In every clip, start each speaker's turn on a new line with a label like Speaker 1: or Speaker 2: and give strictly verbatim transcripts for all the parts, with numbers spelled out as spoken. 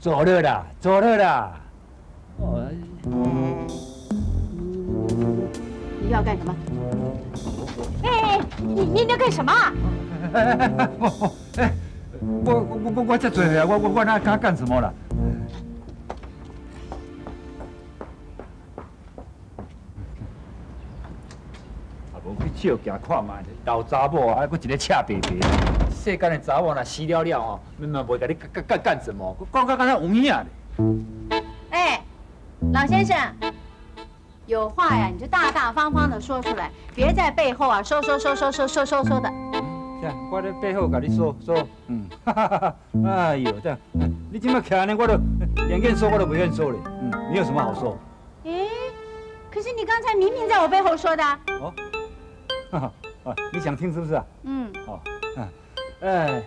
Speaker 1: 走了啦，走了啦。哦。
Speaker 2: 你要干什么？哎，你你要干什么？
Speaker 1: 哎哎哎，我我哎，我我我我这做啊，我我我哪敢干什么啦？ 去照镜看卖，老查某啊，还佫一个赤白白。世间的查某若死了了哦，明明袂甲你干干干什么？讲到敢若有影咧。
Speaker 2: 哎，老先生，有话呀，你就大大方方的说出来，别在背后啊说说说说说说说说的。
Speaker 1: 这样，我在背后甲你说说，嗯，哈哈哈哈。哎呦，这样，你今麦徛安尼，我都连愿说我都不愿说嘞。嗯，你有什么好说？
Speaker 2: 哎，可是你刚才明明在我背后说的。哦。
Speaker 1: 啊，你想听是不是啊？嗯。哦，哎，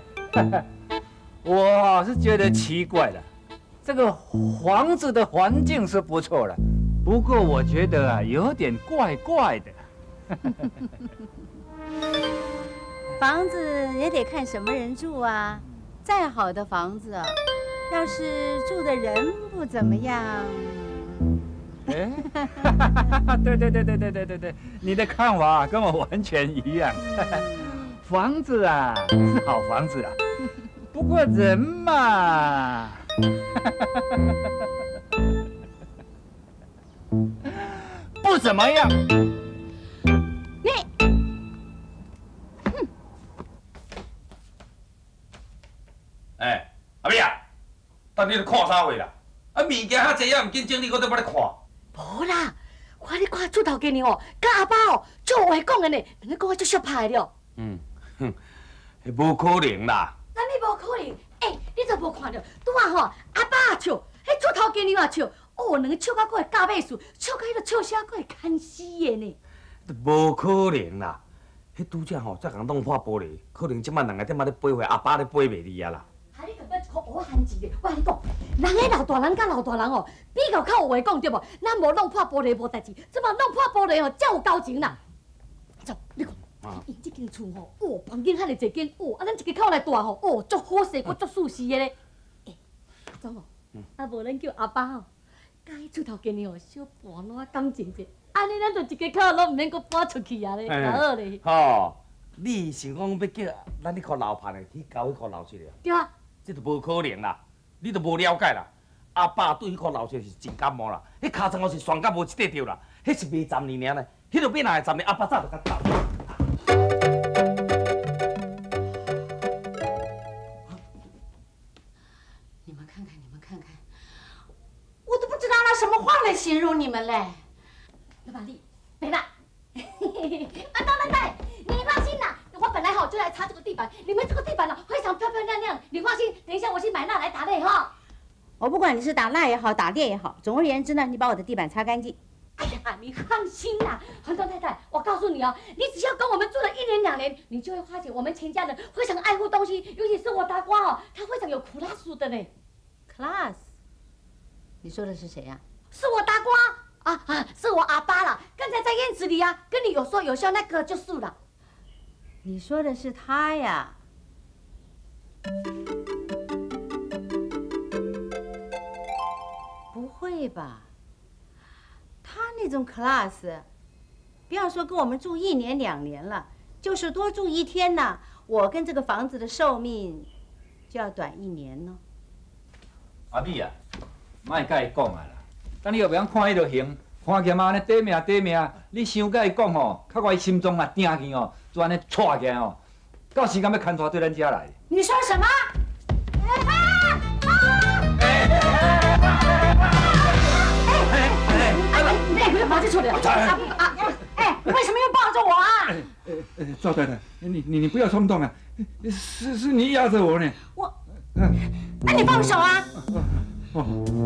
Speaker 1: 我是觉得奇怪了，这个房子的环境是不错了，不过我觉得啊，有点怪怪的。
Speaker 2: 房子也得看什么人住啊，再好的房子啊，要是住的人不怎么样。
Speaker 1: 哎，对对对对对对对对，你的看法跟我完全一样。房子啊是好房子啊，不过人嘛，不怎么样。
Speaker 2: 你，
Speaker 3: 哼！哎，阿美啊，等你咧看啥话啦？啊，物件遐济，也唔紧整理，我都要咧看。
Speaker 2: 无啦，我咧看厝头家呢哦，甲阿爸哦，做话讲的呢，人家讲我足小派了。
Speaker 3: 嗯哼，无可能啦。
Speaker 2: 那你无可能？哎、欸，你都无看到，拄啊吼，阿爸笑，迄厝头家呢也笑，哦，两个笑到佫会加倍数，笑到迄个笑声佫会看死的呢。
Speaker 3: 无可能啦，迄拄则吼才共弄破玻璃，可能即摆两个点仔咧飞回阿爸咧飞袂离啊啦。
Speaker 2: 啊！你根本一个乌汉子咧！我跟你讲，人个老大人甲老大人哦，比较较有话讲对无？咱无弄破玻璃无代志，即马弄破玻璃哦，才有交情啦。走，你看，因这间厝吼，哦，房间遐尼济间，哦，啊，咱一家口来住吼，哦，足好势，佫足舒适的咧。哎，总哦，啊无咱叫阿爸哦，甲迄厝头家呢哦，小搬烂感情者，安尼咱就一家口拢唔免佫搬出去啊咧，较好咧。
Speaker 3: 吼，你想讲要叫咱去靠楼盘的去交迄块楼出了？
Speaker 2: 对啊。
Speaker 3: 这都无可能啦，你都无了解啦。阿爸对迄块楼是真感冒啦，迄尻川后是双甲无一块着啦，迄是卖十年尔呢，迄都变哪会十年？阿爸早就甲倒。
Speaker 2: 你们看看，你们看看，我都不知道拿什么话来形容你们嘞。老板丽，没了。啊，高太太，你放心啦。 我本来哈就来擦这个地板，你们这个地板呢非常漂漂亮亮，你放心，等一下我去买蜡来打蜡哈。我不管你是打蜡也好，打猎也好，总而言之呢，你把我的地板擦干净。哎呀，你放心啦，恒东太太，我告诉你哦，你只要跟我们住了一年两年，你就会发现我们全家人非常爱护东西，尤其是我大瓜哦，他非常有 class 的呢。class？ 你说的是谁呀、啊？是我大瓜啊啊，是我阿爸啦，刚才在院子里呀、啊，跟你有说有笑那个就是了。 你说的是他呀？不会吧？他那种 class， 不要说跟我们住一年两年了，就是多住一天呐，我跟这个房子的寿命就要短一年呢。
Speaker 1: 阿美啊，莫甲伊讲啊啦，等你后边看伊就行。 看见嘛，安尼短命短命，你想甲伊讲吼，较我伊心中啊定去吼，就安尼带起来吼，到时间要牵拖对咱家来。
Speaker 2: 你说什么？哎哎哎哎！你也不要把这出来！啊啊！哎，你为什么要抱着我啊？
Speaker 1: 赵太太，你你你不要冲动啊！是是你压着我呢。
Speaker 2: 我，那你放手啊！
Speaker 1: 哦。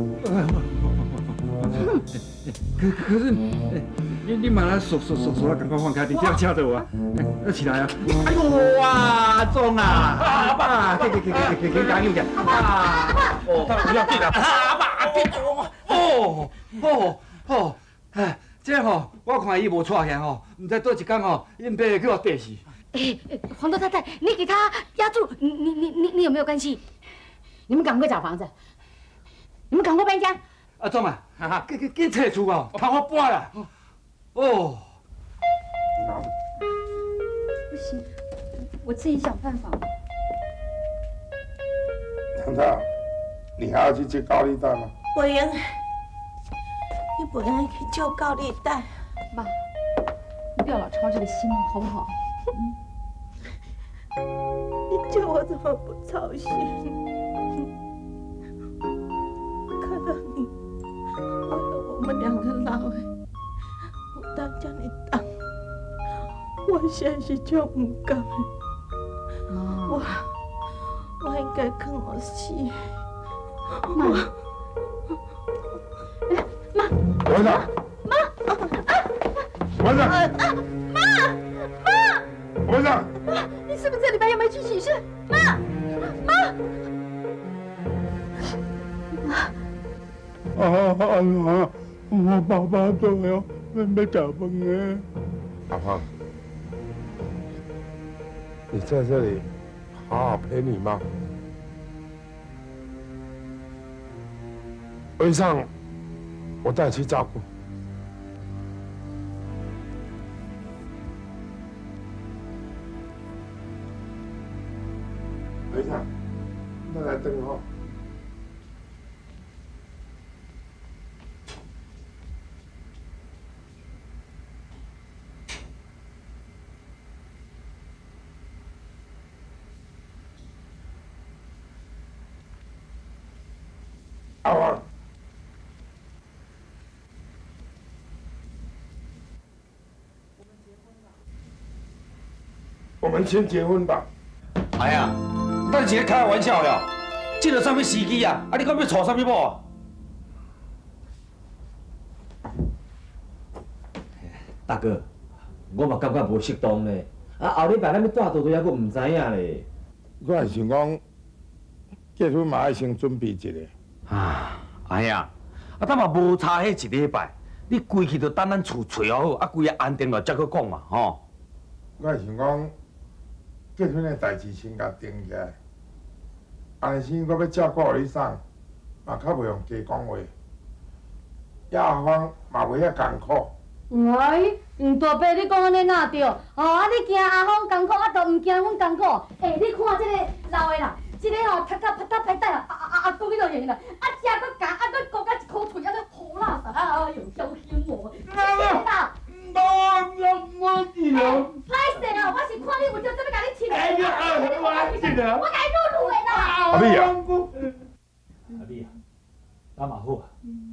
Speaker 1: 可可是，你你把他手手手手要赶快放开，你这样掐着我啊！要起来啊！哎呦哇，中啊！阿爸，给给给给给给赶紧点！阿爸，哦，不要紧啦！阿爸，别动！哦哦哦，哎，这吼，我看伊无错起吼，唔知倒一天吼，因爸去我逮死。
Speaker 2: 哎，黄多太太，你给他压住，你你你你你有没有关系？你们赶快找房子。 你们赶快搬家。
Speaker 1: 阿总啊，哈哈，紧紧紧撤厝哦，怕我搬啦。哦。
Speaker 2: 不行，我自己想办法。
Speaker 4: 难道你还要去借高利贷吗？
Speaker 5: 不用，你不用去借高利贷。
Speaker 2: 妈，你不要老操这个心嘛，好不好？
Speaker 5: 你叫我怎么不操心？看到你为了我们两个老的，我当叫你当，我现在是就唔甘的。我我应该看我死。
Speaker 2: 妈，妈，
Speaker 4: 馆长，
Speaker 2: 妈，
Speaker 4: 馆长，
Speaker 2: 妈，妈，
Speaker 4: 馆长，
Speaker 2: 妈，你是不是这礼拜又没去洗肾？妈，妈，
Speaker 4: 啊啊！我爸爸都要要吃饭的。阿芳，你在这里好好陪你妈。晚上我带你去照顾。等一下，那来等候。阿旺。我们先结婚吧。
Speaker 3: 哎呀，咱是咧开玩笑哟，这个什么时机啊？啊，你讲要娶什么某啊？
Speaker 6: 大哥，我嘛感觉无适当咧。啊，后礼拜咱要带倒对，还佫唔知影咧。
Speaker 4: 我也想讲，结婚嘛爱先准备一下。
Speaker 3: 啊，哎呀，啊，咱嘛无差迄一礼拜，你规气就等咱厝找好，啊，规个安定了才去讲嘛，吼。
Speaker 4: 我也想讲。结婚的代志先甲定起来，安尼先我要照顾你送，嘛较袂用加讲话。亚芳嘛袂遐艰苦。
Speaker 2: 喂，嗯，大伯，你讲安尼哪对？哦，啊，你惊阿芳艰苦，啊，都唔惊阮艰苦。哎，你看这个老的啦，这个吼，踢到啪嗒拍带啦，啊啊啊，讲起就赢啦，啊，食佫夹，啊，佫讲甲一口唾，啊，佫好垃圾，啊，哟，小心我，天哪！
Speaker 4: 我我我知道。
Speaker 2: 歹势啊！我是看你有招，准备甲你亲的。
Speaker 4: 哎呀，我知道。
Speaker 2: 我甲你撸撸的啦。
Speaker 4: 阿丽啊，
Speaker 6: 阿丽啊，咱嘛好啊。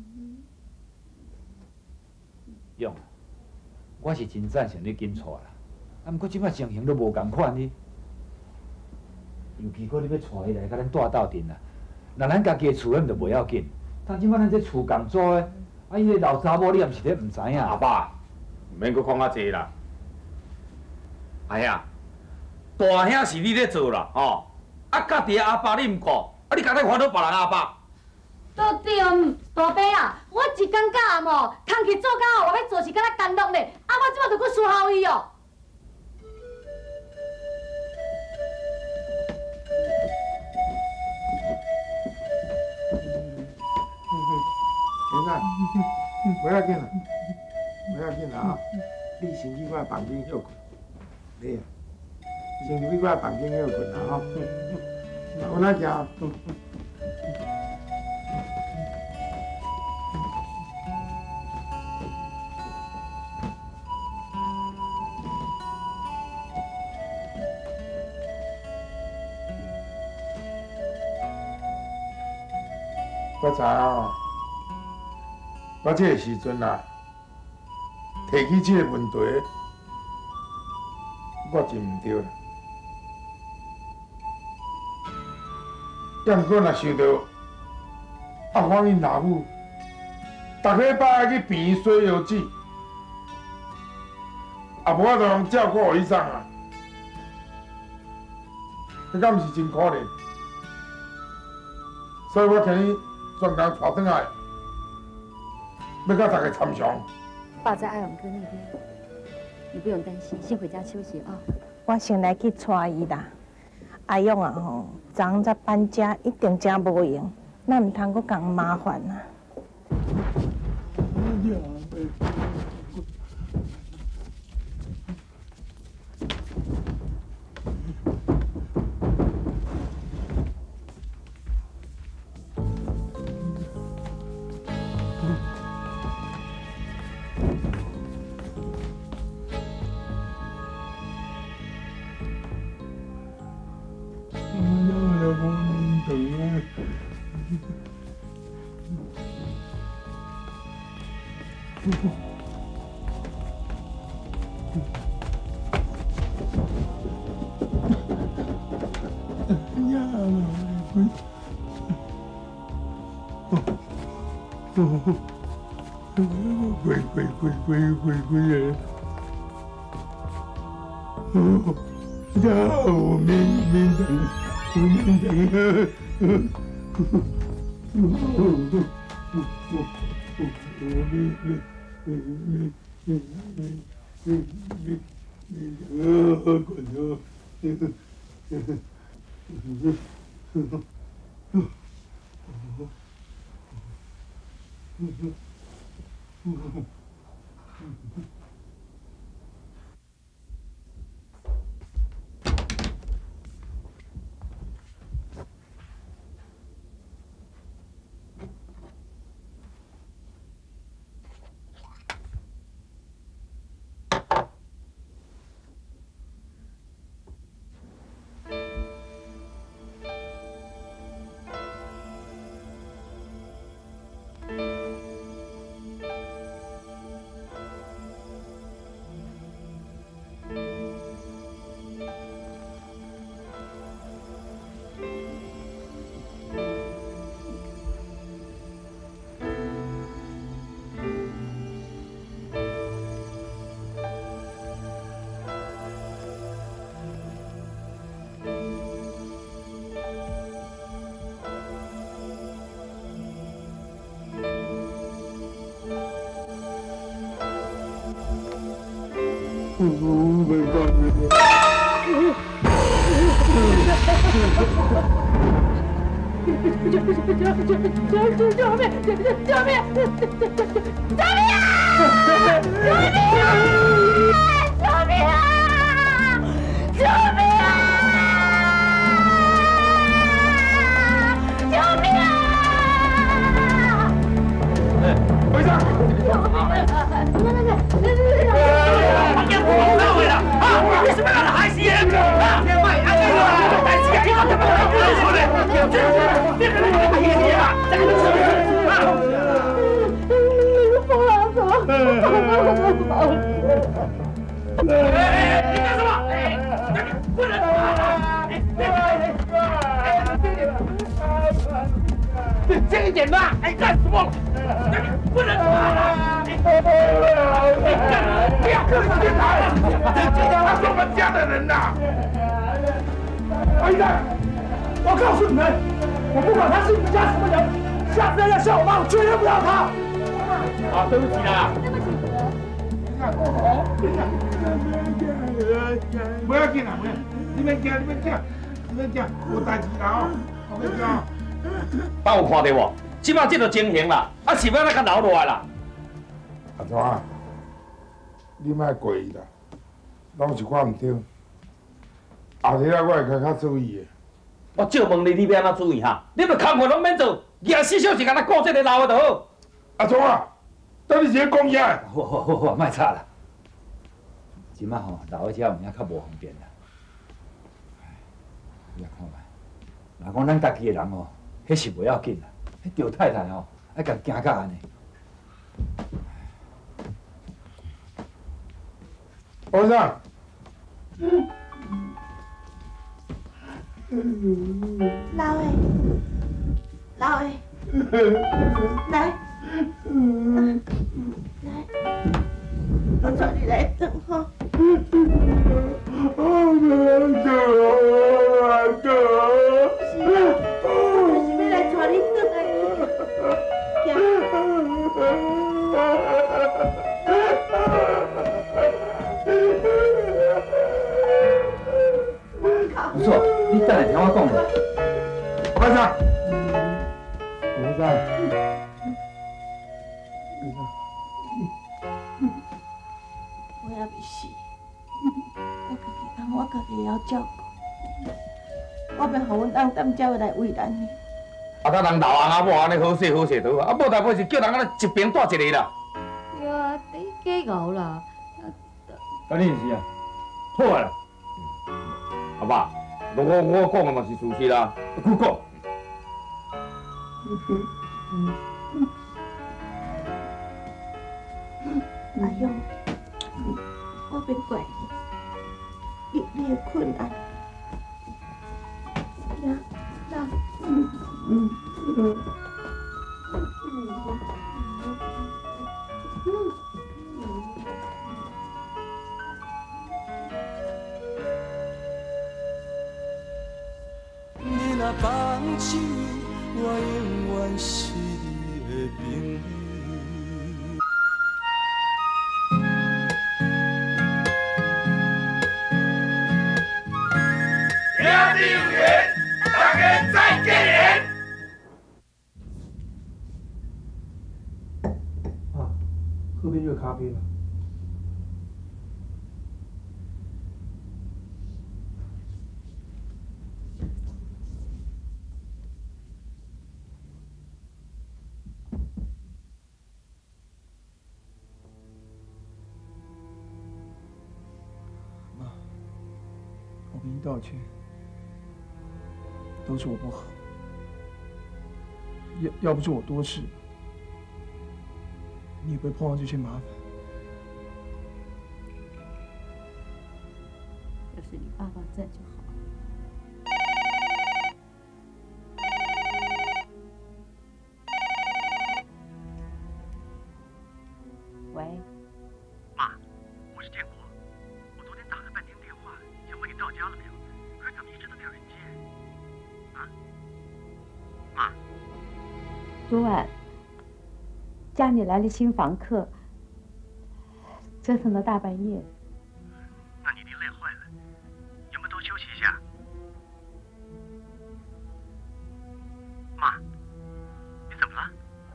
Speaker 6: 勇，我是真赞成你紧娶啦，啊，毋过即摆情形都无共款哩。尤其果你要娶伊来甲咱带斗阵啦，若咱家己的厝，咱就袂要紧。但即摆咱这厝共租的，啊，伊个老查某你也毋是咧毋知影。
Speaker 3: 阿爸。免阁讲遐济啦，哎呀，大兄是你咧做啦，吼，啊，家己阿爸你毋顾，啊，你家己烦恼别人阿爸。
Speaker 2: 都对，大伯啊，我一感觉啊无，空去做到后，我要做事敢若干乐咧，啊，我即摆就搁输好伊哦。
Speaker 4: 现在不要紧啦。不要紧啦，你先去我的房间休困，你啊，先去我的房间休困啦吼。我来行。我知哦，我这个时阵啊。提起这个问题，我真唔对啦。要毋过若想到阿芳因老母，逐礼拜爱去病院洗药剂，也无法度通照顾伊送啊，你敢毋是真可怜？所以我替你专工带转来，要甲大家参详。
Speaker 2: 爸在阿勇哥那边，你不用担心，先回家休息啊。
Speaker 5: 我先来去带伊啦。阿勇啊吼，昨昏才搬家，一定真无闲。 咱唔通搁共麻烦啊。
Speaker 4: 鬼鬼鬼鬼鬼鬼人！哦，呀，我明明等，我明等啊！我我我我我明明明明明明明明啊！滚啊！我没办法。救救救救救救救命！救救救命！救命！救命啊！救命啊！救命啊！救命啊！救命啊！哎，回上！救命啊！来来来来来来！我叫我老回了啊！你是不是让他害死人啊？天外安安了，但是你怎么来跟我说的？别别别！害死人啊！这个是不是啊？疯了疯了！哎，你干什么？哎，不能打！哎，这一点吧！哎，干什么？不能打！哎，不要客气点打！他是我们家的人呐！阿姨蛋，我告诉你们，我不管他是你们家什么人，下次要笑我妈，我绝对不要他。啊，对不起啦。对不起。不要紧啦，不要，你们惊，你们惊，你们惊，有代志啦哦，我跟你讲。爸有看到无？即摆这就情形啦，啊是要来甲留落来啦。阿庄啊，你莫过意啦，拢是我唔对。后日啊，我会较较注意的。我借问你，你要安怎注意哈？你咪工课拢免做，廿四小时干那顾这个老的就好。阿庄啊，等你先讲遐。好好好好，莫吵啦。即摆吼，老的遮有影较无方便啦。你看觅，若讲咱家己的人吼，迄是袂要紧啦。迄赵太太吼，爱甲惊甲安尼。王生。
Speaker 5: 老的，老的，来，来，我带你来等哈。我不要走，是啊，我是要来带你转来
Speaker 6: 不错，你等下听我讲。
Speaker 4: 班长，
Speaker 6: 我知。
Speaker 5: 我也未死，我家己人我家己会晓照顾，我免互阮翁担才会来为难你。
Speaker 3: 啊，甲人老翁仔某安尼好势好势倒啊，啊，无代无是叫人安尼一边带一个啦。
Speaker 2: 对啊，你假熬啦。
Speaker 6: 安尼是啊，好啊啦。
Speaker 3: 阿爸，我我我讲的嘛是事实啦，
Speaker 6: 你讲。
Speaker 5: 阿勇，我别怪你，你你的困难。呀，那，嗯嗯嗯。
Speaker 7: 你若放手，我永远是你的朋友。
Speaker 3: 兄弟有缘，大家再见面。
Speaker 4: 啊，喝杯热咖啡吧。妈，我跟你道歉。都是我不好，要要不是我多事，你也不会碰到这些麻烦。
Speaker 5: 要是你爸爸在就好。喂，
Speaker 8: 妈，我是建国，我昨天打了半天电话，想问你到家了没有，可是怎么一直都没有人接。妈，
Speaker 9: 昨晚家里来了新房客，折腾到大半夜。
Speaker 8: 那你一定累坏了，有没有多休息一下？妈，你怎么了？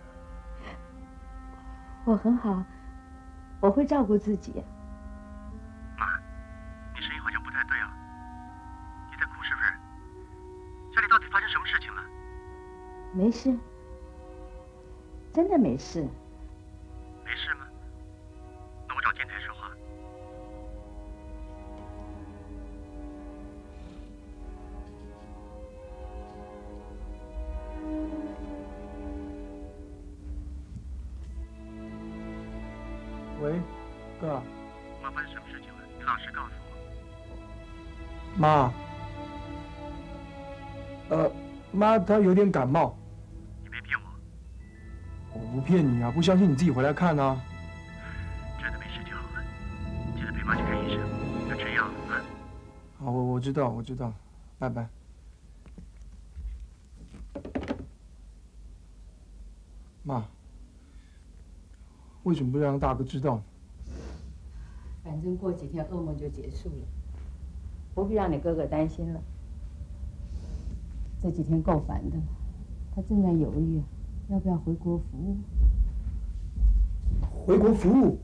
Speaker 9: 我很好，我会照顾自己。
Speaker 8: 妈，你声音好像不太对啊，你在哭是不是？家里到底发生什么事情了？
Speaker 9: 没事，真的没事。
Speaker 8: 没事吗？那我找监台说话。
Speaker 4: 喂，哥。
Speaker 8: 妈，发生什么事情了？你老实告诉我。
Speaker 4: 妈。呃，妈，她有点感冒。
Speaker 8: 你别骗我。
Speaker 4: 我不骗你啊，不相信你自己回来看啊。
Speaker 8: 真的没事就好了，记得陪妈去看医生，要吃药啊。
Speaker 4: 好，我我知道，我知道，拜拜。妈，为什么不让大哥知道呢？
Speaker 9: 反正过几天噩梦就结束了，不必让你哥哥担心了。这几天够烦的了，他正在犹豫要不要回国服务。
Speaker 4: 回国服务？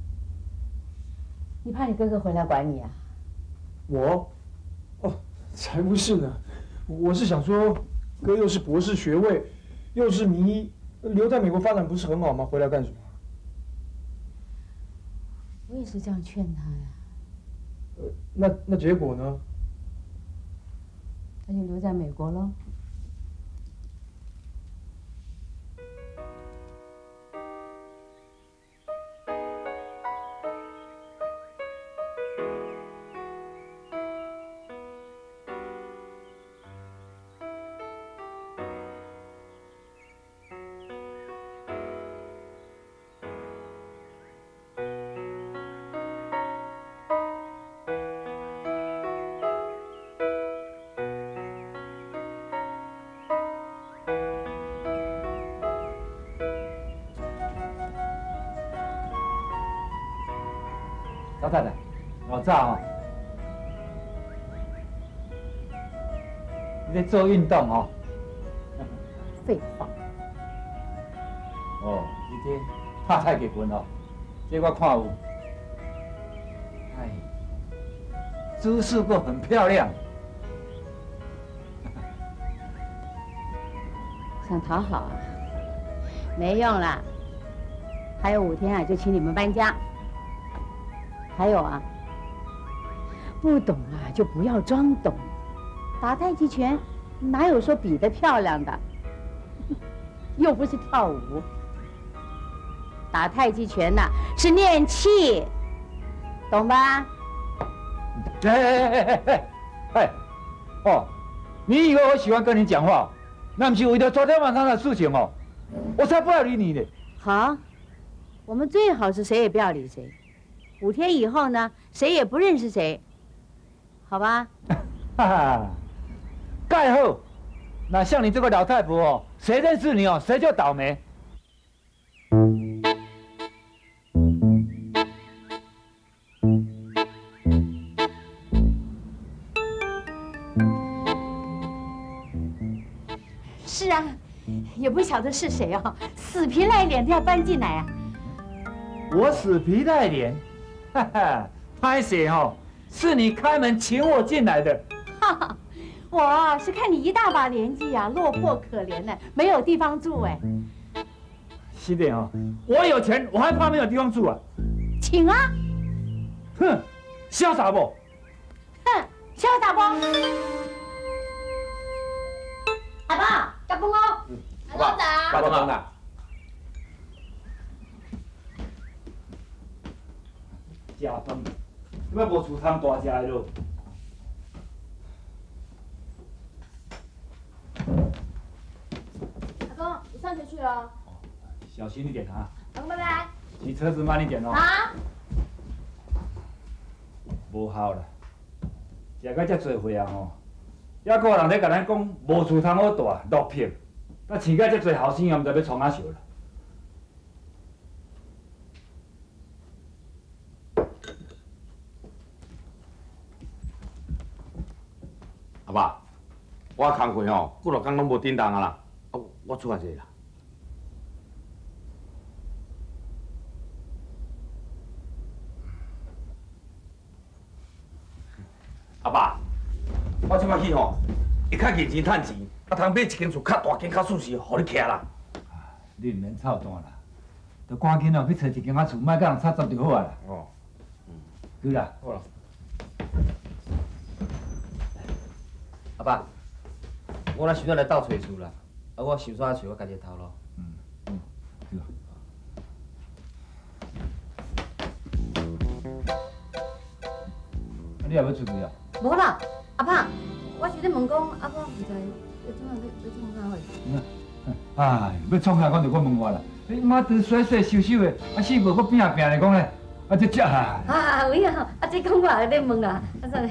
Speaker 9: 你怕你哥哥回来管你啊？
Speaker 4: 我？哦，才不是呢！我是想说，哥又是博士学位，又是名医，留在美国发展不是很好吗？回来干什么？
Speaker 9: 我也是这样劝他呀。
Speaker 4: 呃，那那结果呢？
Speaker 9: 他就留在美国喽。
Speaker 6: 老太太，老早哦，你在做运动哦。
Speaker 9: 废话，
Speaker 6: 这拍太极拳哦，这我看有。哎，姿势够很漂亮。
Speaker 2: 想讨好啊？没用啦，还有五天啊，就请你们搬家。还有啊，不懂啊就不要装懂，打太极拳哪有说比得漂亮的？又不是跳舞，打太极拳呐、啊、是练气，懂吧？
Speaker 6: 哎哎哎哎哎哎，哦，你以为我喜欢跟你讲话？那不是为了昨天晚上的事情哦，我才不要理你呢。
Speaker 2: 好，我们最好是谁也不要理谁。五天以后呢，谁也不认识谁，好吧？
Speaker 6: 哈哈，盖后，那像你这个老太婆哦，谁认识你哦，谁就倒霉。
Speaker 2: 是啊，也不晓得是谁哦，死皮赖脸的要搬进来啊！
Speaker 6: 我死皮赖脸，哈哈，拍谁哦？是你开门请我进来的。
Speaker 2: 哈哈，我是看你一大把年纪啊，落魄可怜呢，没有地方住哎。
Speaker 6: 是的哦，我有钱，我还怕没有地方住啊？
Speaker 2: 请啊！
Speaker 6: 哼，潇洒不？
Speaker 2: 哼，潇洒不？阿爸，加工哦。
Speaker 3: 阿爸，加工啊！
Speaker 6: 食饭，你要无厝通大食的咯。
Speaker 2: 阿公，你上学去了。
Speaker 6: 小心一点啊！
Speaker 2: 阿公，拜拜。
Speaker 6: 骑车子慢一点哦。
Speaker 2: 啊？
Speaker 6: 无效啦，食到遮多岁啊吼，还阁有人咧甲咱讲无厝通好大，落魄，那饲到遮多后生也毋知要创啥笑啦。
Speaker 3: 阿爸，我工课吼，几落工拢无叮当啊啦，啊，我出来者啦。阿爸，我即摆去吼，会较认真趁钱，啊，通买一间厝较大间、较舒适，互你徛啦。
Speaker 6: 你毋免操蛋啦，着赶紧哦去找一间仔厝，莫甲人插杂就好啊啦。
Speaker 3: 哦，
Speaker 6: 嗯，对啦。
Speaker 3: 好啦。
Speaker 10: 阿爸，我若想要来斗找厝啦，啊，我想煞找我家己的头路。
Speaker 6: 嗯嗯，对。啊，你也要出去啊？
Speaker 2: 无啦，阿爸，我是咧问讲，阿公唔知要怎样要要怎样好？
Speaker 6: 哎，要创啥，我就我问我啦。你妈拄洗洗收收的，啊，死无搁拼啊拼来讲咧，啊，这只啊。
Speaker 2: 啊，有影，啊，这讲我也咧问啦，啊，算。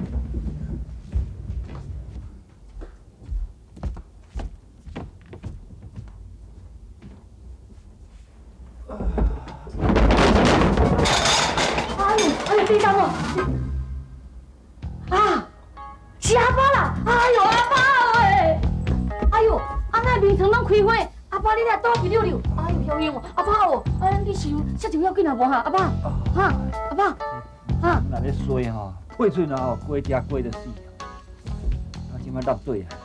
Speaker 2: 哎呦，哎呦，地上哦！啊，是阿爸啦！哎呦，阿爸喂！哎呦，阿那面床拢开花，阿爸你来倒去溜溜。哎呦，香香哦！阿爸哦，哎，你是色情要紧啊无哈？阿爸，哈，阿爸，哈。
Speaker 6: 那咧衰吼，退出然后过家过得死，啊，即摆落队啊！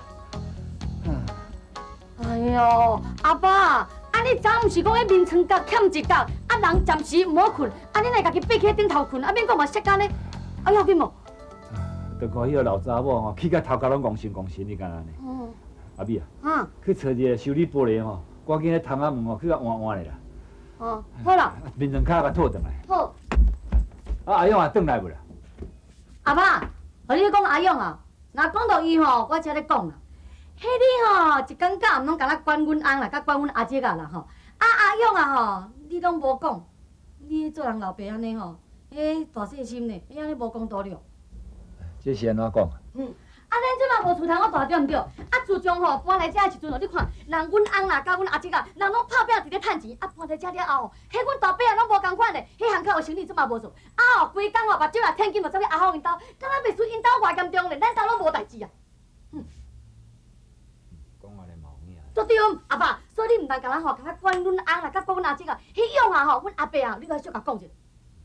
Speaker 2: 哎呦，阿爸，啊你早毋是讲迄面床角欠一角，啊人暂时唔好困，啊你来家己爬起顶头困，啊免讲嘛湿干咧，啊要紧无？
Speaker 6: 就看迄个老查某吼，去甲头壳拢戆神戆神，你敢安尼？
Speaker 2: 哦。
Speaker 6: 阿美啊，
Speaker 2: 啊，
Speaker 6: 去找一个修理玻璃吼，赶紧咧窗仔门吼，去甲换换咧啦。
Speaker 2: 哦，好啦。
Speaker 6: 面床骹甲拖转来。
Speaker 2: 好。
Speaker 6: 啊，阿勇啊，转来无啦？
Speaker 2: 阿爸，和你讲阿勇啊，若讲到伊吼，我才咧讲啦。迄你吼一天到暗拢甲咱管阮翁啦，甲管阮阿姐啊啦吼。啊阿勇啊吼，你拢无讲，你做人老爸安尼吼，迄大细心呢，你安尼无讲道理。
Speaker 6: 这是安怎讲？
Speaker 2: 嗯，啊，咱即马无厝通好大对毋对？啊，自从吼搬来遮的时阵哦，你看，人阮翁啦，甲阮阿姐啊，人拢拍拼伫咧趁钱，啊，搬来遮了后，迄阮大伯啊拢无共款嘞，迄项课有生意即马无做，啊哦，规工哦，目睭啊天金，就走去阿芳因兜，敢若袂输因兜偌严重嘞，咱兜拢无代志啊。嗯。
Speaker 6: 讲话咧毛影。
Speaker 2: 对对，阿爸，所以你毋当甲咱吼，甲管阮翁啦，甲管阮阿姐啊，迄样啊吼，阮阿伯啊，你甲小甲讲者。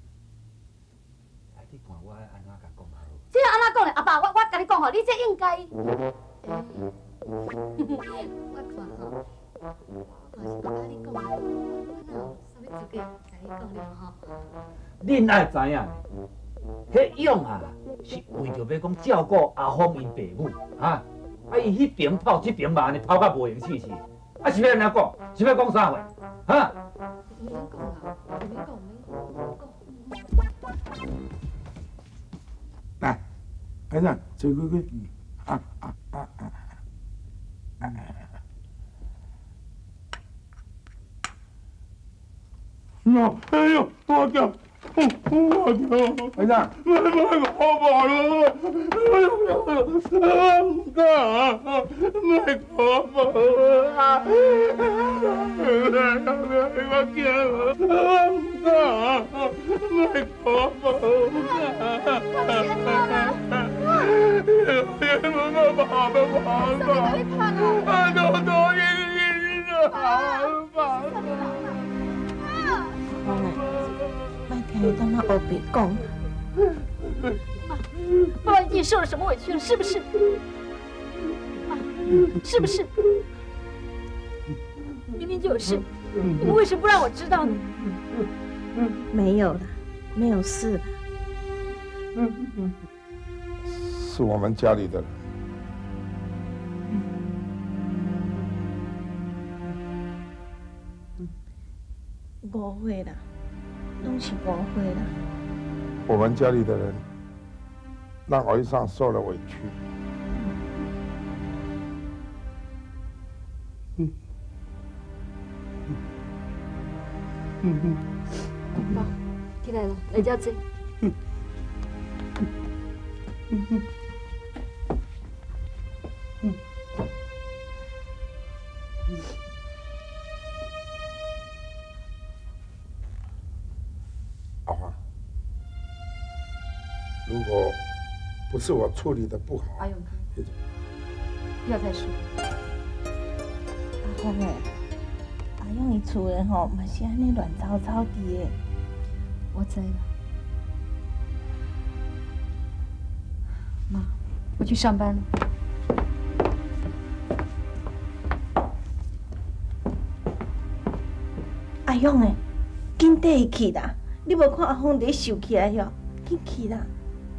Speaker 6: 你看我安怎甲讲好？
Speaker 2: 这安怎讲咧？阿爸，我我甲你讲吼，你这应该。我看吼，我是甲你讲，我哪有啥物资格甲你讲了吼？
Speaker 6: 恁爱知影，迄勇啊，是为着要讲照顾阿芳因爸母，哈，啊伊迄边跑，这边嘛安尼跑甲无闲气气，啊是要安怎讲？是要讲啥话？哈？
Speaker 2: 唔免讲啦，唔免讲，唔免讲。
Speaker 4: 来，儿子，坐过去。啊啊啊啊！喏，哎呦，我叫，我叫，儿子，妈妈我跑了，哎呦，唔得，卖我跑啊！我叫，唔得，卖我跑啊！妈妈跑了跑了，啊，多多你你你好吧？
Speaker 5: 别听他妈胡别讲。
Speaker 2: 妈，妈已经受了什么委屈了？是不是？妈，是不是？明明就有事，你们为什么不让我知道呢？
Speaker 5: 没有了，没有事了。
Speaker 4: 是我们家里的人。
Speaker 5: 误会啦，拢是误会啦。
Speaker 4: 我们家里的人让儿上受了委屈。嗯嗯嗯。
Speaker 2: 妈，起来了，来家坐。嗯嗯。嗯。
Speaker 4: 阿华，如果不是我处理的不好，
Speaker 2: 阿勇哥，不要再说。
Speaker 5: 阿峰诶，阿勇伊厝诶吼，嘛是安尼乱糟糟的诶。
Speaker 2: 我知了。妈，我去上班了。
Speaker 5: 阿勇诶，紧带伊去啦！你无看阿峰伫受起来哟，紧去啦！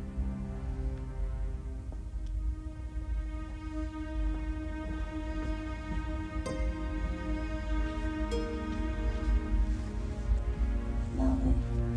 Speaker 5: 老诶，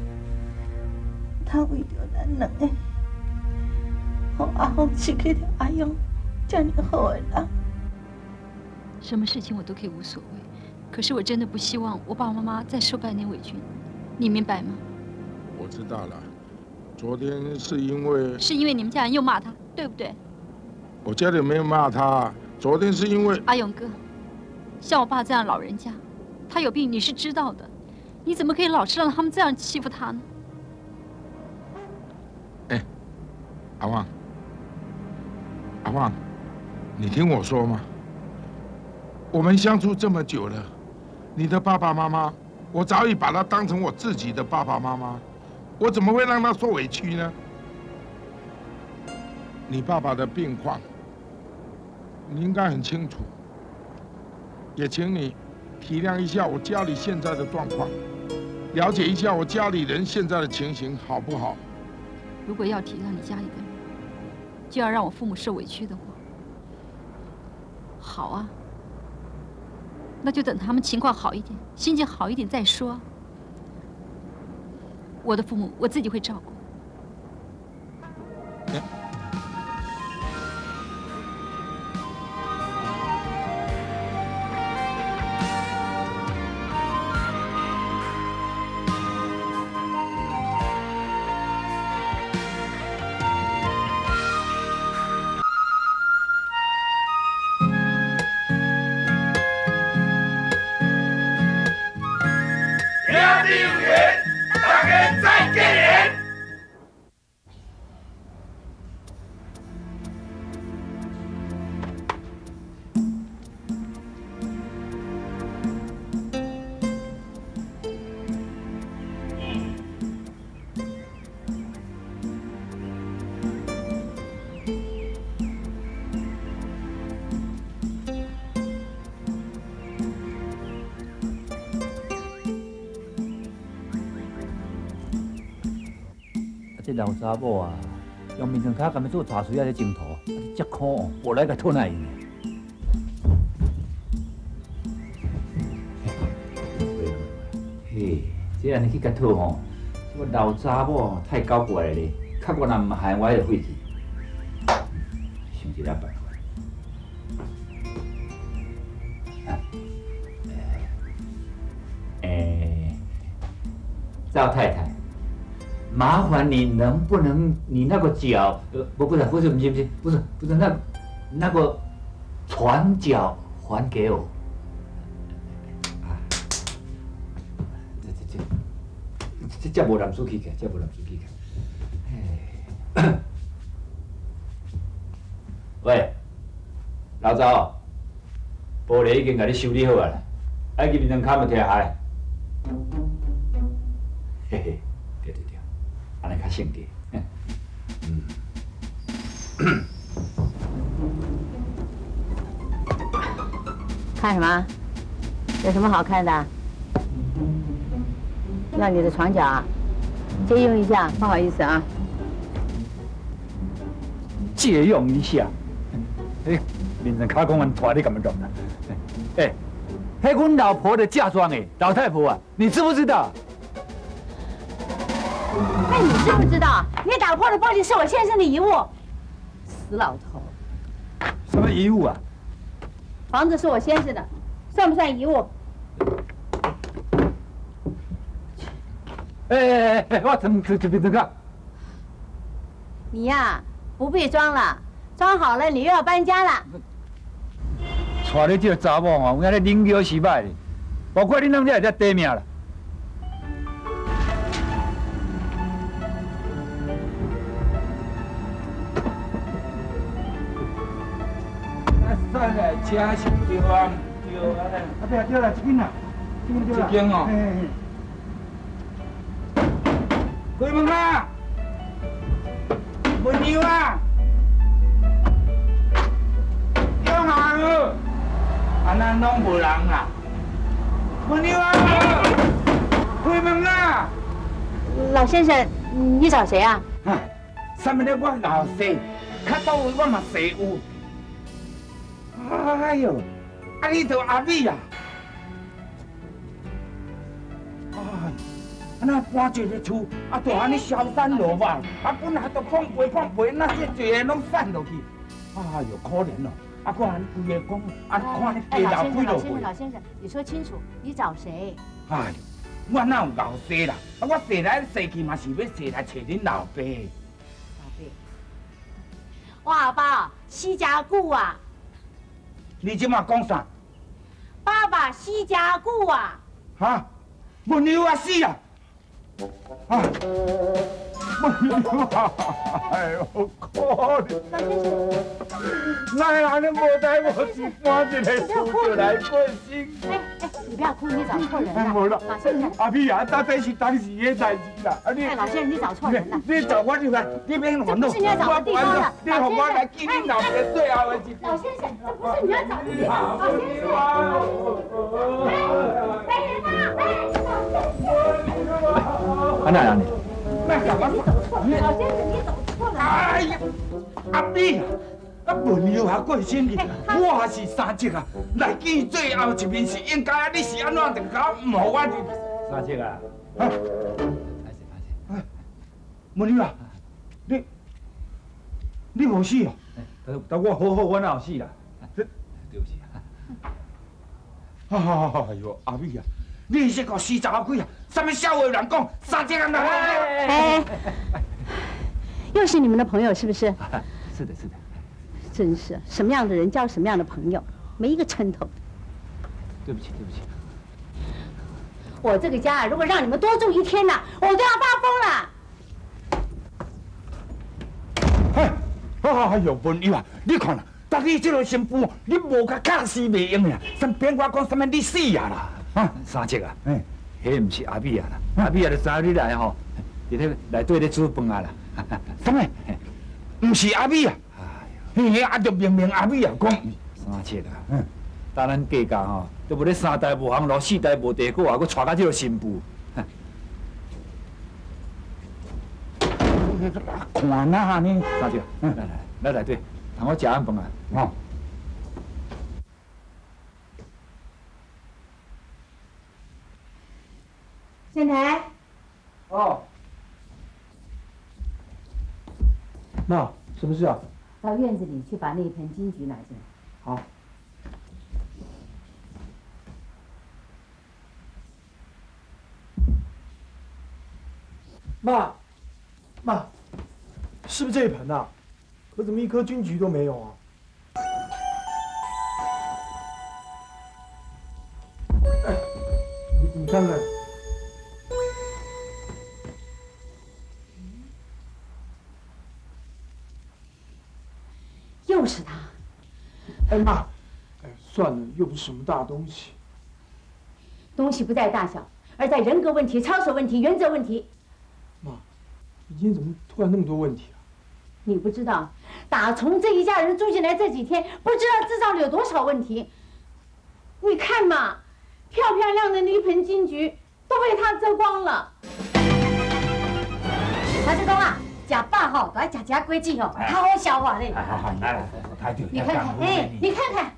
Speaker 5: 他为着咱两个，互阿峰失去了阿勇这么好的人。
Speaker 11: 什么事情我都可以无所谓，可是我真的不希望我爸爸妈妈再受半点委屈，你明白吗？
Speaker 4: 我知道了，昨天是因为
Speaker 11: 是因为你们家人又骂他，对不对？
Speaker 4: 我家里没有骂他，昨天是因为
Speaker 11: 阿勇哥，像我爸这样老人家，他有病你是知道的，你怎么可以老是让他们这样欺负他呢？
Speaker 4: 哎，阿旺，阿旺，你听我说嘛，我们相处这么久了，你的爸爸妈妈，我早已把他当成我自己的爸爸妈妈。我怎么会让他受委屈呢？你爸爸的病况，你应该很清楚，也请你体谅一下我家里现在的状况，了解一下我家里人现在的情形，好不好？
Speaker 11: 如果要体谅你家里的人，就要让我父母受委屈的话，好啊，那就等他们情况好一点，心情好一点再说。我的父母我自己会照顾。
Speaker 6: 这老查某啊，用面床骹咁样做大水啊，咧镜头，遮苦，无来个讨哪用的。嘿，这安尼去甲讨吼，这个老查某太搞怪咧，较我若唔害我，就废去。想一个办法。 哎，赵太太，麻烦你能不能你那个脚，呃，不不是不是不是不是不是不是那那个船脚还给我。啊，这这这这这无难出去个，这无难出去个。哎，喂，老赵，玻璃已经给你修理好啊啦，爱去面上看要摕下来。 嘿嘿，对对对，安尼较省价。嗯。
Speaker 9: 看什么？有什么好看的？要你的床脚啊？借用一下，不好意思啊。
Speaker 6: 借用一下？哎，面上卡讲阮拖你干嘛弄呢？哎，迄阮老婆的嫁妆哎，老太婆啊，你知不知道？
Speaker 2: 那你知不知道，你打破的玻璃是我先生的遗物？死老头！
Speaker 6: 什么遗物啊？
Speaker 2: 房子是我先生的，算不算遗物？
Speaker 6: 哎哎哎哎，我怎么这这边这个？
Speaker 2: 你呀，不必装了，装好了你又要搬家了。
Speaker 6: 带你这个查某哦，有影咧啉酒失败的，包括你两只也在得命了。
Speaker 1: 咱来车是对啊，对啊，啊对啊对啦，这间啦，这间对啦，
Speaker 3: 这间哦。
Speaker 1: 开门啊！门牛啊！叫下去，安那拢无人啦。门牛啊！开门啊！
Speaker 2: 老先生，你找谁啊？
Speaker 1: 哈，上面咧我老师，较到位我嘛师有。 哎呦，啊你着阿美啊！哎，啊那搬一个厝，啊就安尼消散落吧，啊本来都放飞放飞，那些罪个拢散落去。哎呦，可怜哦！啊，我安尼规个讲，啊看你地老开落去。
Speaker 2: 老先生，老先生，你说清楚，你找谁？
Speaker 1: 哎，我哪有老爸啦？啊，我生来生去嘛是要生来找恁老爸。
Speaker 2: 老爸，哇爸，西家固啊！
Speaker 1: 你即马讲啥？
Speaker 2: 爸爸西家固啊！
Speaker 1: 哈，文牛啊死啊！啊，文牛啊！哎呦，可怜！
Speaker 2: 老先生，
Speaker 1: 哪有安尼无代无志搬一个厝就来过生？
Speaker 2: 哎哎，你不要哭，你找错人了。
Speaker 1: 无啦，
Speaker 2: 老先生，
Speaker 1: 阿美啊，到底是当时的代志啦。啊你，
Speaker 2: 哎，老先生，你找错人了。
Speaker 1: 你找我就来，你免烦恼。
Speaker 2: 这不是你要找的地方了。
Speaker 1: 你和我来见你老爸最后的一
Speaker 2: 老先生，这不是你要找的地方。老先生，来人呐！
Speaker 6: 安那样呢？
Speaker 1: 那干嘛？
Speaker 2: 老先生，你走错了。
Speaker 1: 哎呀，阿美啊！ 啊，文牛还过生日，我是三姐啊！来见最后一面是应该啊！你是安怎就搞唔好我入？
Speaker 6: 三姐啊，
Speaker 1: 啊，
Speaker 6: 歹势歹势，
Speaker 1: 文牛啊，你你无死哦？
Speaker 6: 但但我好好，我哪有死啦？对不起。
Speaker 1: 哎呦，阿美啊，你是个死查某鬼啊！什么笑话人讲，三姐人来。
Speaker 2: 哎，又是你们的朋友是不是？
Speaker 6: 是的，是的。
Speaker 2: 真是什么样的人交什么样的朋友，没一个称头。
Speaker 6: 对不起，对不起。
Speaker 2: 我这个家啊，如果让你们多住一天呐，我都要发疯了。
Speaker 1: 哎，哎呦，文牛啊，你看啦，搭你这个新妇，你无甲卡死袂用呀！先别我讲什么你死啊啦！啊，
Speaker 6: 三姐啊，哎，迄唔是阿美啊啦，阿美啊就知你来吼，伫咧内底咧煮饭啊啦。
Speaker 1: 什么？唔是阿美啊？ 嘿，啊，就明明阿美啊讲，
Speaker 6: 三七啊，嗯，当咱家家吼，都无咧三代无行路，四代无地果啊，佮带到这个新妇。
Speaker 1: 看哪呢？
Speaker 6: 三舅，来来来来对，同我食暗饭啊，哦。
Speaker 9: 仙台。
Speaker 4: 哦。妈，什么事啊？
Speaker 9: 到院子里去把那一盆金桔拿进来。
Speaker 4: 好。妈，妈，是不是这一盆啊？可怎么一颗金桔都没有啊？哎，你你看看。
Speaker 2: 又是他。
Speaker 4: 哎妈，哎算了，又不是什么大东西。
Speaker 9: 东西不在大小，而在人格问题、操守问题、原则问题。
Speaker 4: 妈，你今天怎么突然那么多问题啊？
Speaker 9: 你不知道，打从这一家人住进来这几天，不知道制造了有多少问题。你看嘛，漂漂亮的那一盆金桔都被他遮光了。
Speaker 2: 他这讲啊，食饱吼，都要食食果子吼，较好消化嘞。
Speaker 6: 好好，来来，排队。
Speaker 2: 你看看，哎，你看看，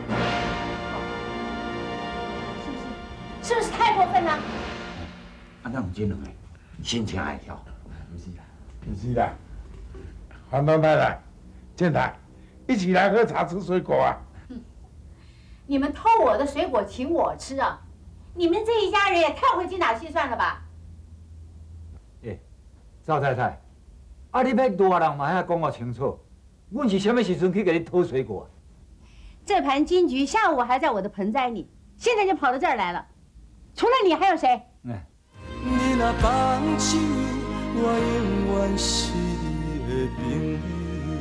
Speaker 2: 是不是？是不是太过分了？
Speaker 1: 啊，那有这两个心情爱跳，
Speaker 6: 不是啦，
Speaker 4: 不是啦。黄东太太、建台，一起来喝茶吃水果啊！
Speaker 2: 嗯，你们偷我的水果请我吃啊！你们这一家人也太会精打细算了吧？
Speaker 6: 哎，赵太太，啊，你要大人嘛要讲我清楚，阮是什么时阵去给你偷水果？
Speaker 9: 这盘金桔下午还在我的盆栽里，现在就跑到这儿来了。除了你还有谁？
Speaker 6: 嗯。
Speaker 7: 你若放手，我永远是你的朋友。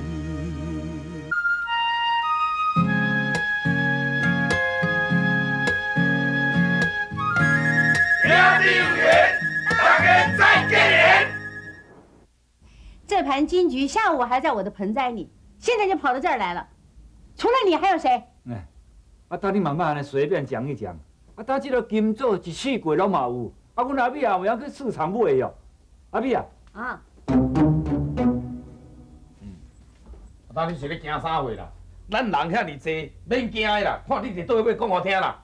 Speaker 3: 兄弟有缘，大家再见面。
Speaker 9: 这盘金桔下午还在我的盆栽里，现在就跑到这儿来了。除了你还有谁？
Speaker 6: 嗯，啊，等你慢慢安尼随便讲一讲。啊，等这个金座一四季拢嘛有。啊，阮阿美啊，有影去市场买哟。阿美啊。
Speaker 2: 啊。
Speaker 3: 嗯，当你是咧惊啥话啦？咱人遐尼济，免惊的啦。看你伫倒位讲我听啦。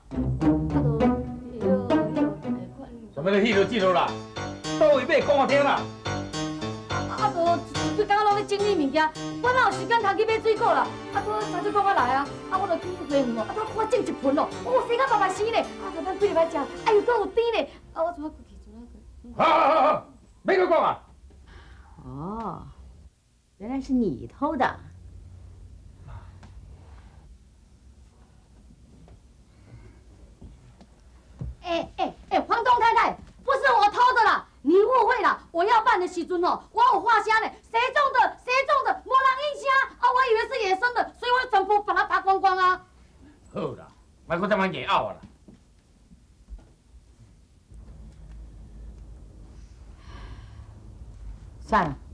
Speaker 3: 什么咧？迄落即落啦？倒位买讲我听啦。
Speaker 2: 啊，都一规工拢咧整理物件，我哪有时间通去买水果啦？啊，都三叔讲我来啊，啊，我就去去园哦，啊，都看整一盆哦，哦，生甲白白死咧，啊，咱咱几礼拜食，哎呦，够有甜咧，啊，我怎么过去？怎么过？
Speaker 3: 好好好好，别个讲啊。
Speaker 9: 哦，原来是你偷的。
Speaker 2: 哎哎哎，黄东太太，不是我偷的啦，你误会了。我要办的时阵哦，我有画虾嘞，谁种的谁种的，没人印象啊，我以为是野生的，所以我全部把它拔光光啊。
Speaker 3: 好啦，莫搁这么硬拗啊啦。
Speaker 9: 算了。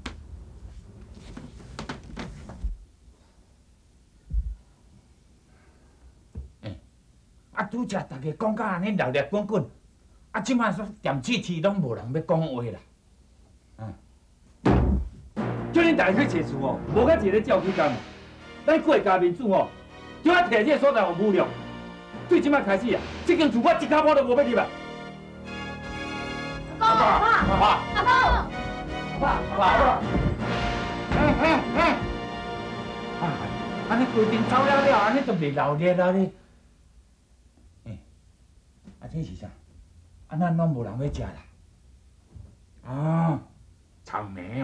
Speaker 3: 啊，拄则大家讲甲安尼热热滚滚，啊，即摆说店市市拢无人要讲话啦。嗯，叫恁大家去找厝哦，无甲一个照去工。咱国家民主哦，就要摕这个所在有武力。对即摆开始啊，这间厝我一脚毛都无要入啊！
Speaker 2: 阿爸，阿爸，
Speaker 3: 阿爸，
Speaker 2: 阿爸，
Speaker 3: 阿爸，阿爸，哎哎哎！啊，安尼规定走了了，安尼就袂闹热啊咧。啊，这是啥？啊，咱拢无人要食啦。啊，草莓哦。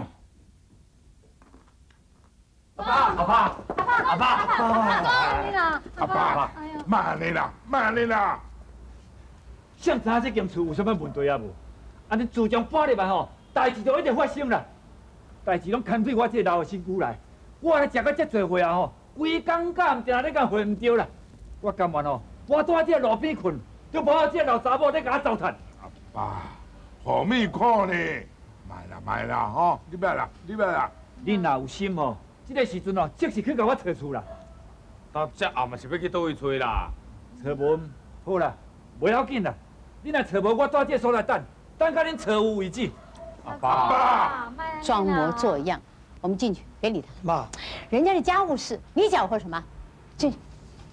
Speaker 3: 阿爸，阿爸，阿爸，阿爸，阿爸，
Speaker 2: 你啦，
Speaker 4: 阿爸，慢你啦，慢你啦。
Speaker 6: 想知影这间厝有啥物问题啊无？安尼自从搬入来吼，代志就一直发生啦。代志拢牵对我这个老的身躯来，我来食到遮侪货啊吼，规工甲唔定咧甲回唔着啦。我甘愿吼，我住喺这路边困。就无好这老查某在甲我糟蹋。
Speaker 4: 阿爸，何必苦呢？卖啦卖啦吼，你别啦，你别啦。
Speaker 6: 恁若有心吼，这个时阵哦，即是去甲我找厝啦。
Speaker 3: 到这后嘛是要去倒位找啦？
Speaker 6: 找无好啦，袂要紧啦。恁若找无，我住这所在等，等到恁找有为止。
Speaker 3: 阿爸，
Speaker 9: 装模作样。我们进去，别理他。
Speaker 12: 妈，
Speaker 9: 人家是家务事，你搅和什么？进去。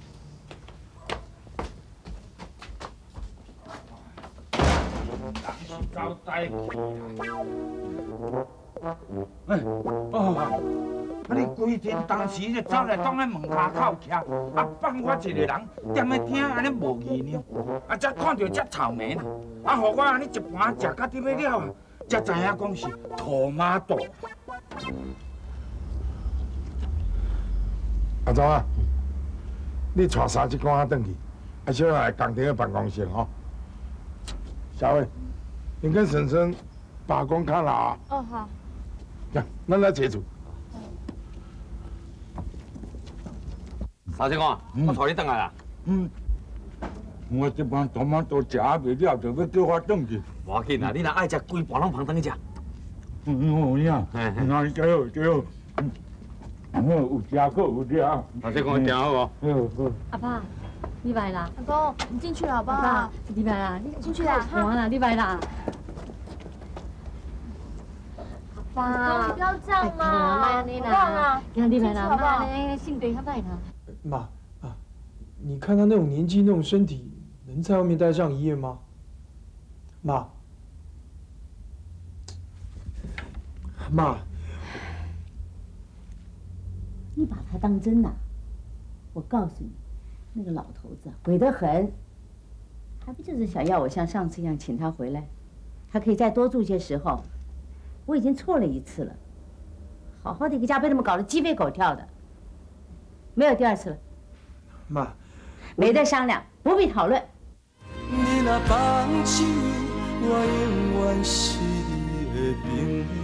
Speaker 3: 交代。哎，哦，啊你规天当时就走来当咧门骹口徛，啊放我一个人踮咧听安尼无义呢，啊才看到这草莓啦，啊互我安尼一盘食到底要了，才知影讲是土马肚。
Speaker 4: 阿忠啊，你带三只公仔转去，啊小来工地的办公室吼。小伟，你跟婶婶把工看了啊。
Speaker 2: 哦好。
Speaker 4: 呀，咱来坐住。
Speaker 13: 三姐公，我带你转来啦。
Speaker 3: 嗯。我这盘土马肚食啊未了，就要叫我转去。
Speaker 13: 无要紧啦，你若爱食，规盘拢旁转去食。
Speaker 3: 嗯，有影。那最好最好。嗯，有食可有食。
Speaker 13: 三姐公，听好无？
Speaker 3: 好好。
Speaker 9: 阿爸，你来啦。
Speaker 2: 阿公，你进去了好不好？
Speaker 9: 爸，你来啦，你
Speaker 2: 进去啦。
Speaker 9: 好啦，你来啦。
Speaker 2: 爸，你不要这样嘛！
Speaker 9: 妈，你啦，你你来啦，妈，你性对他来啦。
Speaker 12: 妈啊，你看他那种年纪、那种身体，能在外面待上一夜吗？妈，妈，
Speaker 9: 你把他当真呐？我告诉你，那个老头子鬼得很，还不就是想要我像上次一样请他回来，他可以再多住些时候。我已经错了一次了，好好的一个家被他们搞得鸡飞狗跳的，没有第二次了。
Speaker 12: 妈，
Speaker 9: 没得商量，不必讨论。
Speaker 7: 你若放手，我永远是你的朋友。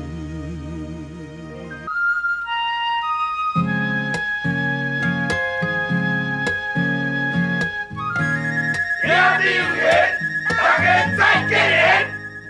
Speaker 3: 兄弟有缘，大家再见面。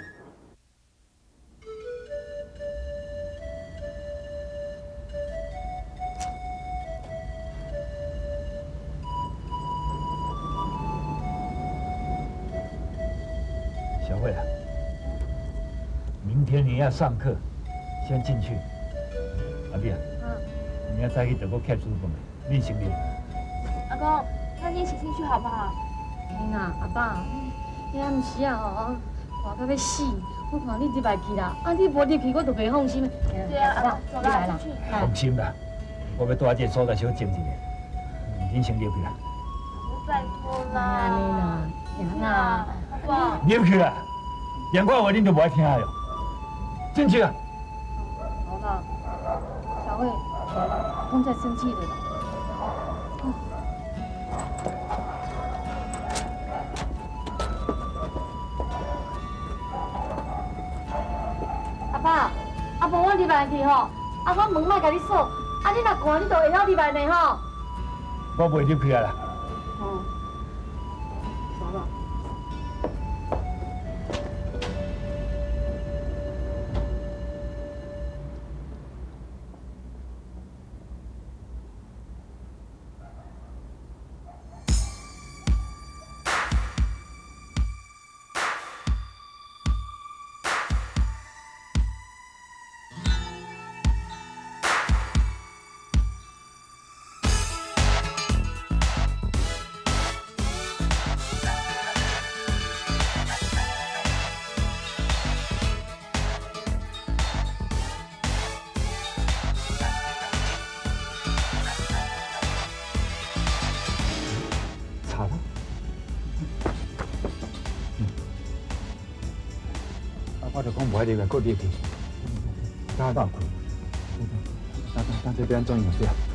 Speaker 6: 小慧啊，明天你要上课，先进去。阿碧啊，嗯，你要再去德国看书本，练行李。
Speaker 2: 阿公，那你一起进去好不好？
Speaker 14: 哎呀，阿爸，你啊唔是啊吼，活到要死，我看你入来去啦，啊你无入去我就袂放心。
Speaker 2: 对啊，阿爸，走啦，进去。
Speaker 6: 放心啦，我要带这个所在小静一下，恁先入去啦。
Speaker 2: 拜托啦，
Speaker 14: 娘啊，
Speaker 2: 阿爸。
Speaker 6: 入去啦，连我话恁都无爱听哟。进去啊。
Speaker 14: 好了，小慧，不用再生气了啦。阿爸，阿婆我入来去吼，啊我门莫甲你锁，啊你若寒你就会晓入来呢吼。
Speaker 6: 我袂入去啊啦。
Speaker 14: 哦，走了。
Speaker 6: 我就讲无爱入来，搁入去，打打困。打打打这边怎样对啊？